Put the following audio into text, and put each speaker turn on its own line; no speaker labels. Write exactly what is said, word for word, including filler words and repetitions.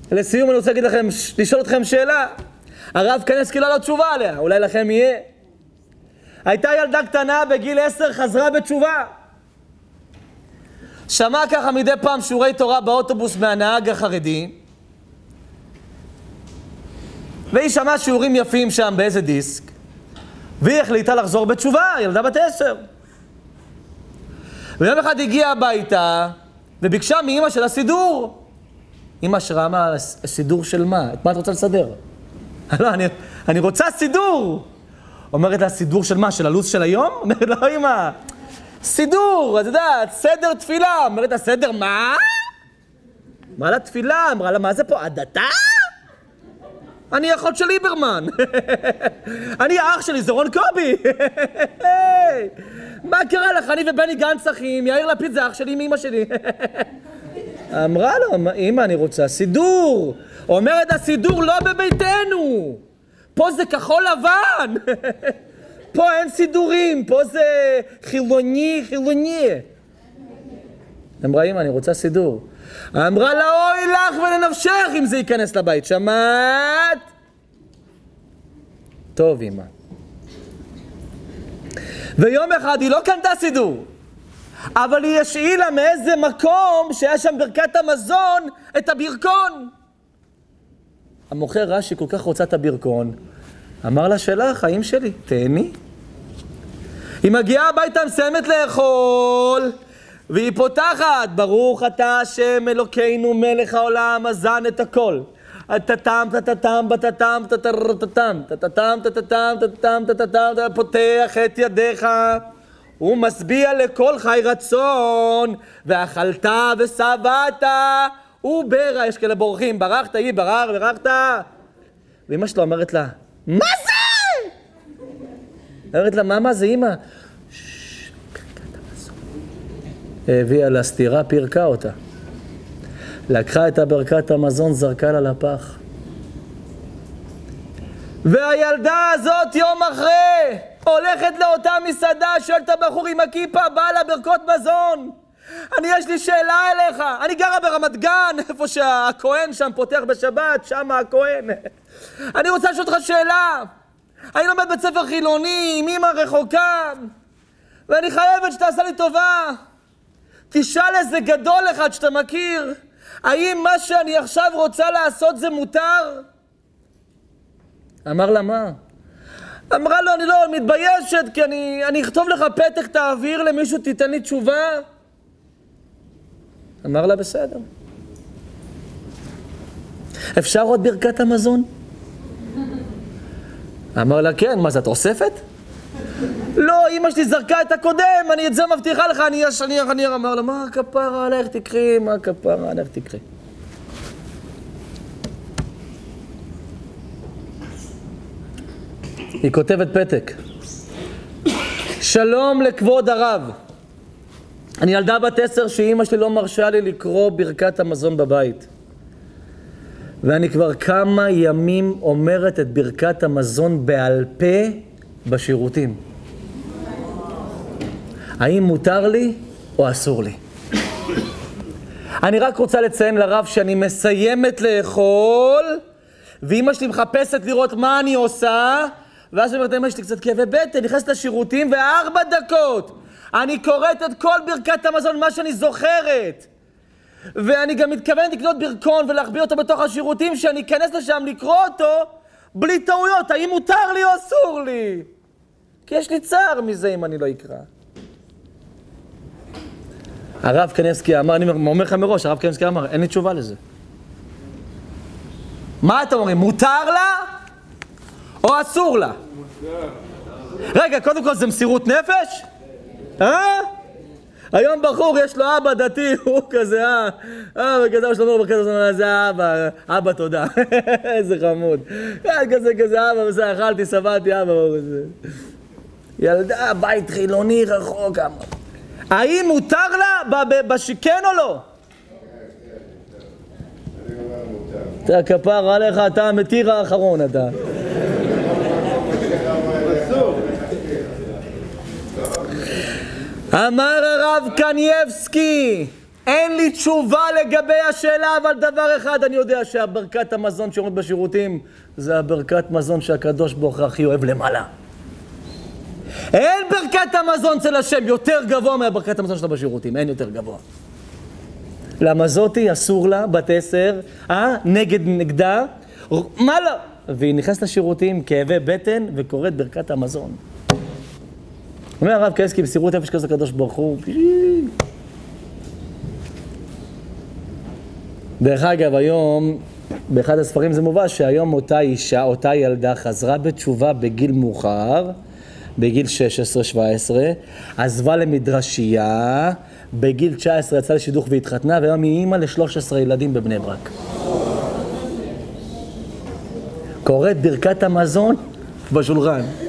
לסיום אני רוצה להגיד לכם, לשאול אתכם שאלה. הרב קניבסקי לא לו תשובה עליה, אולי לכם יהיה. הייתה ילדה קטנה בגיל עשר, חזרה בתשובה. שמע ככה מדי פעם שיעורי תורה באוטובוס מהנהג החרדי, והיא שמעה שיעורים יפים שם באיזה דיסק, והיא החליטה לחזור בתשובה, ילדה בת עשר. ויום אחד הגיעה הביתה, וביקשה מאמא של הסידור. אמא שראה מה, הסידור של מה? את מה את רוצה לסדר? לא, אני, אני רוצה סידור. אומרת לה, סידור של מה? של הלו"ז של היום? אומרת לה, אמא, סידור, את יודעת, סדר תפילה. אומרת לה, סדר מה? אמרה לה תפילה, אמרה לה, מה זה פה, הדתה? אני אחות של ליברמן. אני האח שלי, זה רון קובי. מה קרה לך? אני ובני גנץ אחים, יאיר לפיד זה אח שלי עם אמא שלי. אמרה לו, אמא, אני רוצה סידור. אומרת, הסידור לא בביתנו. פה זה כחול לבן. פה אין סידורים, פה זה חילוני, חילוני. אמרה, אמא, אני רוצה סידור. אמרה לה, אוי לך ולנפשך אם זה ייכנס לבית. שמעת? טוב, אמא. ויום אחד היא לא קנתה סידור, אבל היא השאילה מאיזה מקום שהיה שם ברכת המזון את הברכון. המוכר ראה שהיא כל כך רוצה את הברכון, אמר לה, שאלה, חיים שלי, תהני. היא מגיעה הביתה, מסיימת לאכול, והיא פותחת, ברוך אתה השם אלוקינו מלך העולם, אזן את הכל. טטטם, טטטם, בטטם, טטטם, טטטם, טטטם, טטטם, טטטם, פותח את ידיך, ומשביע לכל חי רצון, ואכלת ושבעת, וברא, יש כאלה בורחים, ברחת, היא ברח, ברחת. ואמא שלו אומרת לה, מה זה? אומרת לה, מה מה זה, אמא? ששש, פרקת המזון. הביאה לה סתירה, פרקה אותה. לקחה את הברכת המזון, זרקה לה לפח. והילדה הזאת יום אחרי הולכת לאותה מסעדה, שואלת הבחור עם הכיפה, באה לה ברכות מזון. אני, יש לי שאלה אליך. אני גרה ברמת גן, איפה שהכהן שם פותח בשבת, שם הכהן. אני רוצה לשאול אותך שאלה. אני לומד בית ספר חילוני, עם אמא רחוקה, ואני חייבת שתעשה לי טובה. תשאל איזה גדול אחד שאתה מכיר, האם מה שאני עכשיו רוצה לעשות זה מותר? אמר לה, מה? אמרה לו, אני לא מתביישת, כי אני, אני אכתוב לך פתק, תעביר למישהו, תיתן לי תשובה. אמר לה, בסדר. אפשר עוד ברכת המזון? אמר לה, כן, מה זה, את אוספת? לא, אמא שלי זרקה את הקודם, אני את זה מבטיחה לך, אני אשני, אני אמר לה, מה הכפרה עליך תקרי, מה הכפרה עליך תקרי. היא כותבת פתק. שלום לכבוד הרב. אני ילדה בת עשר שאמא שלי לא מרשה לי לקרוא ברכת המזון בבית. ואני כבר כמה ימים אומרת את ברכת המזון בעל פה בשירותים. האם מותר לי או אסור לי? אני רק רוצה לציין לרב שאני מסיימת לאכול, ואמא שלי מחפשת לראות מה אני עושה, ואז אני אומרת, אמא שלי קצת כאבי בטן, נכנסת לשירותים, וארבע דקות אני קוראת את כל ברכת המזון, מה שאני זוכרת. ואני גם מתכוונת לקנות ברכון ולהחביא אותו בתוך השירותים, שאני אכנס לשם לקרוא אותו בלי טעויות. האם מותר לי או אסור לי? כי יש לי צער מזה אם אני לא אקרא. הרב קניבסקי אמר, אני אומר לך מראש, הרב קניבסקי אמר, אין לי תשובה לזה. מה אתם אומרים? מותר לה או אסור לה? רגע, קודם כל זה מסירות נפש? אה? היום בחור יש לו אבא דתי, הוא כזה, אה, אה, וכזה יש לנו בכזה, זה אבא, אבא תודה, איזה חמוד. כזה, כזה, אבא, בסדר, אכלתי, סבלתי, אבא, ילדה, בית חילוני רחוק, אמר. האם מותר לה בשכן או לא? אתה כפר עליך, אתה המתיר האחרון, אתה. אמר הרב קניבסקי, אין לי תשובה לגבי השאלה, אבל דבר אחד אני יודע, שהברכת המזון שעומד בשירותים, זה הברכת מזון שהקדוש ברוך הוא הכי אוהב למעלה. אין ברכת המזון של השם יותר גבוה מהברכת המזון שלה בשירותים, אין יותר גבוה. למה זאתי אסור לה, בת עשר, אה? נגד נגדה, מה לא? והיא נכנסת לשירותים, כאבי בטן, וקוראת ברכת המזון. אומר הרב קייסקי, בסירות נפש כזה הקדוש ברוך הוא. דרך אגב, היום, באחד הספרים זה מובא, שהיום אותה אישה, אותה ילדה, חזרה בתשובה בגיל מאוחר, בגיל שש עשרה שבע עשרה, עזבה למדרשייה, בגיל תשע עשרה יצאה לשידוך והתחתנה, והיום היא אימא ל-שלושה עשר ילדים בבני ברק. קוראת ברכת המזון בשולחן.